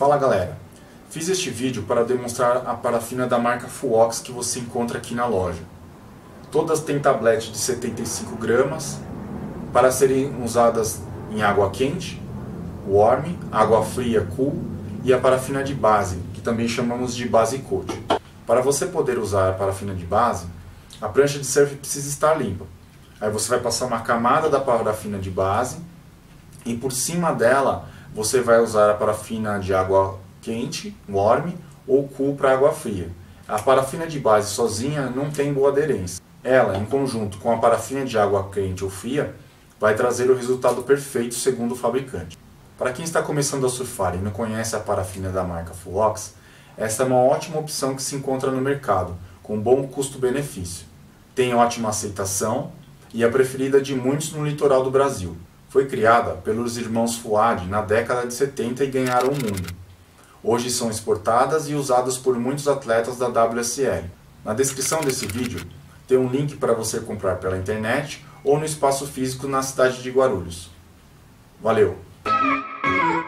Fala galera, fiz este vídeo para demonstrar a parafina da marca Fuox que você encontra aqui na loja. Todas têm tablete de 75 gramas para serem usadas em água quente, warm, água fria, cool e a parafina de base, que também chamamos de base coat. Para você poder usar a parafina de base, a prancha de surf precisa estar limpa. Aí você vai passar uma camada da parafina de base e por cima dela você vai usar a parafina de água quente, warm ou cool para água fria. A parafina de base sozinha não tem boa aderência. Ela, em conjunto com a parafina de água quente ou fria, vai trazer o resultado perfeito segundo o fabricante. Para quem está começando a surfar e não conhece a parafina da marca Fuox, esta é uma ótima opção que se encontra no mercado, com bom custo-benefício. Tem ótima aceitação e é preferida de muitos no litoral do Brasil. Foi criada pelos irmãos Fuad na década de 70 e ganharam o mundo. Hoje são exportadas e usadas por muitos atletas da WSL. Na descrição desse vídeo tem um link para você comprar pela internet ou no espaço físico na cidade de Guarulhos. Valeu!